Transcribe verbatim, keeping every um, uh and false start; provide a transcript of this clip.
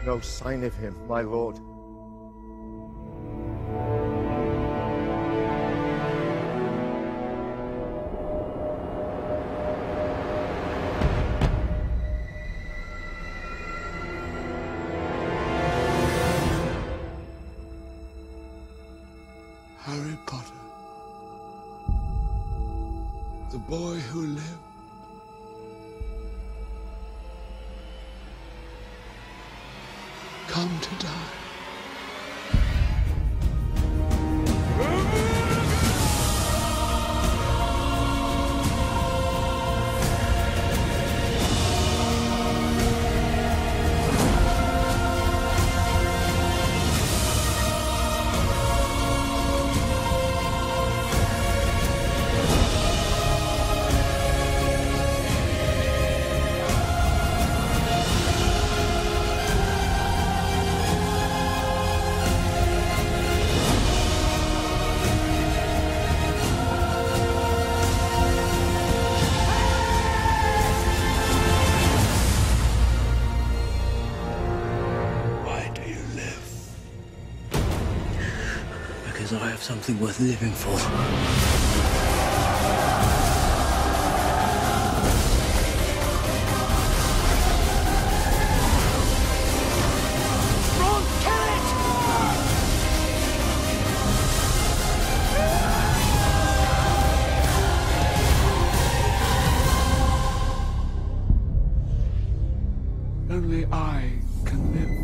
no sign of him, my lord. Harry Potter, the boy who lived, come to die. Because I have something worth living for. Ron, kill it! Only I can live.